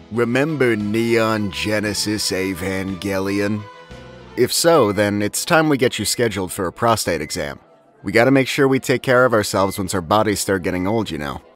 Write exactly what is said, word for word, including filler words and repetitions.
Remember Neon Genesis Evangelion? If so, then it's time we get you scheduled for a prostate exam. We gotta make sure we take care of ourselves once our bodies start getting old, you know.